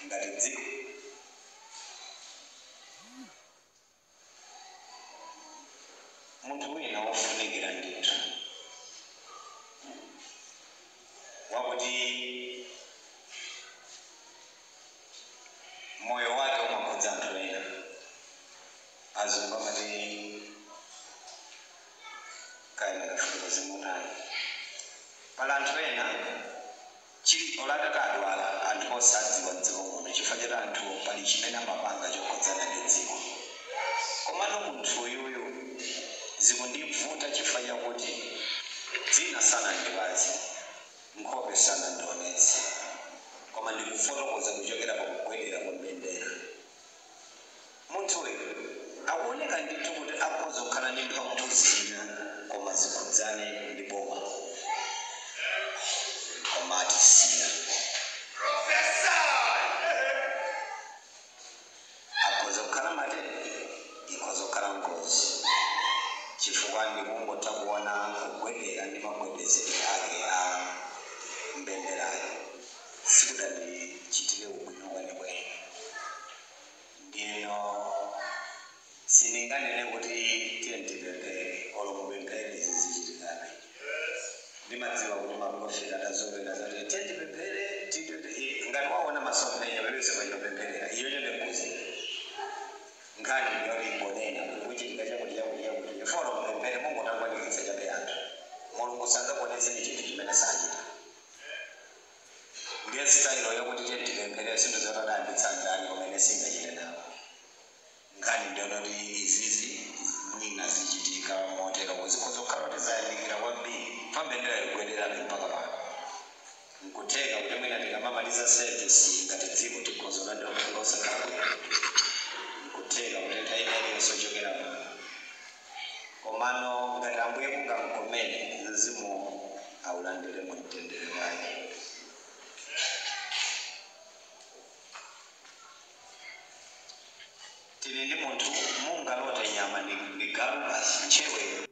ngati dziko munthu wina wofunikira ndithu wakuti moyo wake umakhudza anthu ena. Azungu amati kaina kafunika zimutani pala anthu ena chili olataka adwala anthu osadziwa dziko muno chifukwa choti anthu pali chimene amapanga chokhudzana ndi dziko. Komano munthu uyuyu zikundivuta chifukwa chakuti dzina sanandipatse nkhope sanandionetse koma ndikufotokoza kuchokera pakugwedera kwa mbendera. Munthu uyu akuoneka ndithu kuti akhoza kukhala ndi mphamvu zina koma zikhudzane ndi boma koma atisiya. Akhoza kukhala matenda ikhoza kukhala ngozi chifukwa ndikungotha kuona kugwedera ndi magwedezero ake a mbenderayo sikudandichitire ubwino kwenikweni. Ndino sindinganene kuti tiyentipemphere olo mupemphere zizichitikana. Ndimadziwa kuti maprofita atazolera zati tiyentipemphere ngati waona masomphenya pepese pachopempherera iyoyo ndembuzi nkhani ndiyoti imbonena kuchitika chakuti ifolo mupemphere mungotangwanikitsa chabe anthu mulungu sangakonetseni chinthu chimene sachita. Ndiye sitayilo yokuti tiyentipemphere sinthu zotadambitsa ndani kumene singachite nawo. Nkhani ndiyoti izizi mwina zichitika motero kuzikhoza kukhala kuti zayandikira kwambiri pambendera ikuyenderabe mpaka pano. Nkutheka kuti mwina tikamamaliza service ngati dziko tikhoza kulandira uthenga osakhala bwino. Nkutheka kuti nthawi inayonso ochokera pano. Komano ngati Ambuye kungamkomere mzimu awulandire mu mtendere wake. Tili ndi munthu mungalote nyama ndi galu basi nchewe